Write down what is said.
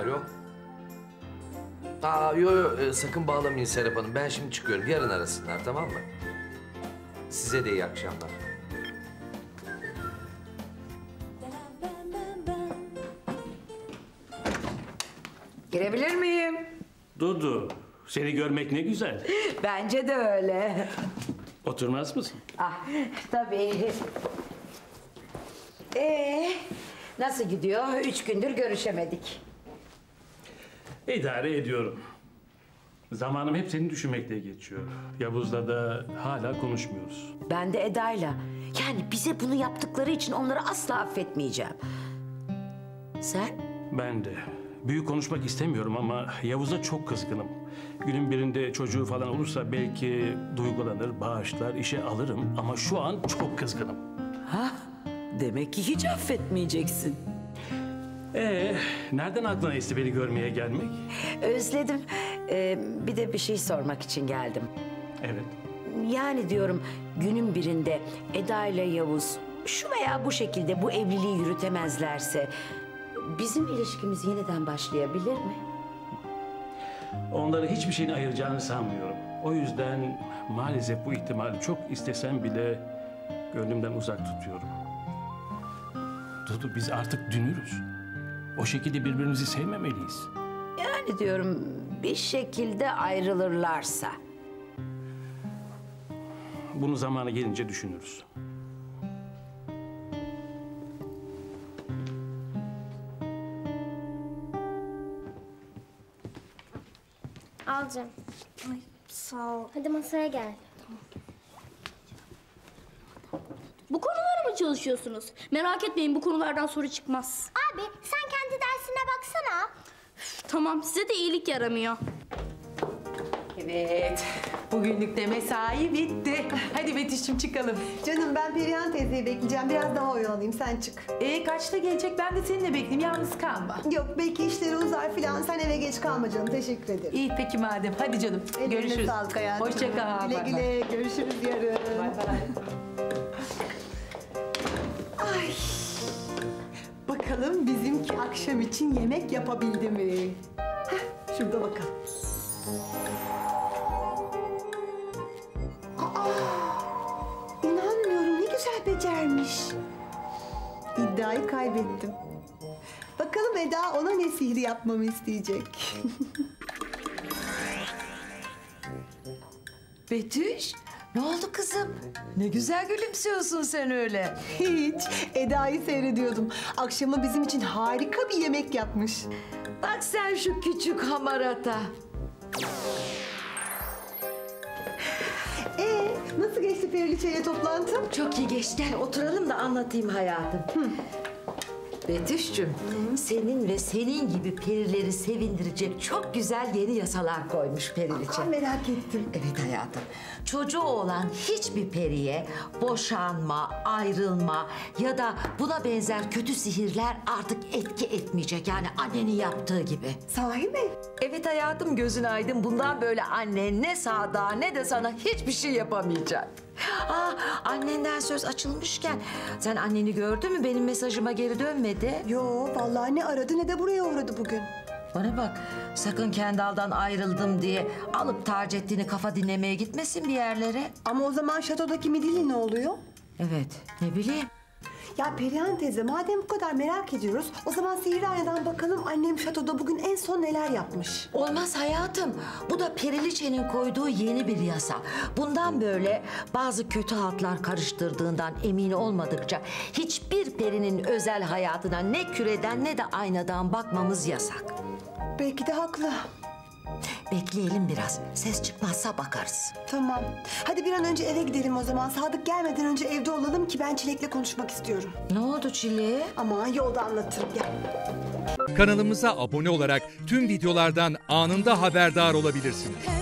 Alo. Yo, sakın bağlamayın Serap Hanım. Ben şimdi çıkıyorum. Yarın arasınlar, tamam mı? Size de iyi akşamlar. Girebilir miyim? Dudu, seni görmek ne güzel. Bence de öyle. Oturmaz mısın? Ah, tabii. Nasıl gidiyor? 3 gündür görüşemedik. İdare ediyorum. Zamanım hep seni düşünmekle geçiyor. Yavuz'la da hala konuşmuyoruz. Ben de Eda'yla. Yani bize bunu yaptıkları için onları asla affetmeyeceğim. Sen? Ben de. Büyük konuşmak istemiyorum ama Yavuz'a çok kızgınım. Günün birinde çocuğu falan olursa belki duygulanır, bağışlar, işe alırım. Ama şu an çok kızgınım. Demek ki hiç affetmeyeceksin. Nereden aklına esti beni görmeye gelmek? Özledim. Bir de bir şey sormak için geldim. Evet. Yani diyorum günün birinde Eda ile Yavuz şu veya bu şekilde bu evliliği yürütemezlerse bizim ilişkimiz yeniden başlayabilir mi? Onları hiçbir şeyin ayıracağını sanmıyorum. O yüzden maalesef bu ihtimali çok istesem bile gönlümden uzak tutuyorum. Dudu, biz artık dünürüz. O şekilde birbirimizi sevmemeliyiz. Yani diyorum bir şekilde ayrılırlarsa. Bunu zamanı gelince düşünürüz. Alacağım. Ay sağ ol. Hadi masaya gel. Bu konulara mı çalışıyorsunuz? Merak etmeyin, bu konulardan soru çıkmaz. Abi sen kendi dersine baksana. Üf, tamam, size de iyilik yaramıyor. Evet, bugünlük de mesai bitti. Hadi Betüş'cüm çıkalım. Canım ben Perihan teyzeyi bekleyeceğim. Biraz daha oyalanayım. Sen çık. Kaçta gelecek? Ben de seninle bekleyeyim. Yalnız kalma. Yok belki işleri uzar filan. Sen eve geç kalma canım. Teşekkür ederim. İyi peki madem. Hadi canım. Ellerine Görüşürüz. sağlık hayatım. Hoşça kal. Güle Bay bay. güle. Görüşürüz yarın. Bay bay. Ay. Bakalım bizimki akşam için yemek yapabildi mi? Heh, şurada bakalım. İnanmıyorum ne güzel becermiş. İddiayı kaybettim. Bakalım Eda ona ne sihri yapmamı isteyecek. Betüş, ne oldu kızım? Ne güzel gülümsüyorsun sen öyle. Hiç. Eda'yı seyrediyordum. Akşama bizim için harika bir yemek yapmış. Bak sen şu küçük hamarata. Nasıl geçti Periliçe'yle toplantı? Çok iyi geçti. Gel oturalım da anlatayım hayatım. Betüş'cüm, senin ve senin gibi perileri sevindirecek çok güzel yeni yasalar koymuş Periliçe. Merak ettim. Evet hayatım. Çocuğu olan hiçbir periye boşanma, ayrılma ya da buna benzer kötü sihirler artık etki etmeyecek. Yani annenin yaptığı gibi. Sahi mi? Evet hayatım, gözün aydın. Bundan böyle annen ne sağda ne de sana hiçbir şey yapamayacak. Annenden söz açılmışken sen anneni gördün mü? Benim mesajıma geri dönmedi. Yo vallahi ne aradı ne de buraya uğradı bugün. Bana bak, sakın Kendal'dan ayrıldım diye alıp Taceddin'i kafa dinlemeye gitmesin bir yerlere. Ama o zaman şatodaki midilli ne oluyor? Evet, ne bileyim. Ya Perihan teyze madem bu kadar merak ediyoruz o zaman Sihirhane'den bakalım annem şatoda bugün en son neler yapmış. Olmaz hayatım. Bu da Periliçe'nin koyduğu yeni bir yasa. Bundan böyle bazı kötü haltlar karıştırdığından emin olmadıkça hiçbir perinin özel hayatına ne küreden ne de aynadan bakmamız yasak. Belki de haklı. Bekleyelim biraz. Ses çıkmazsa bakarız. Tamam. Hadi bir an önce eve gidelim o zaman. Sadık gelmeden önce evde olalım ki ben Çilek'le konuşmak istiyorum. Ne oldu Çilek'e? Ama yolda anlatırım. Gel. Kanalımıza abone olarak tüm videolardan anında haberdar olabilirsiniz.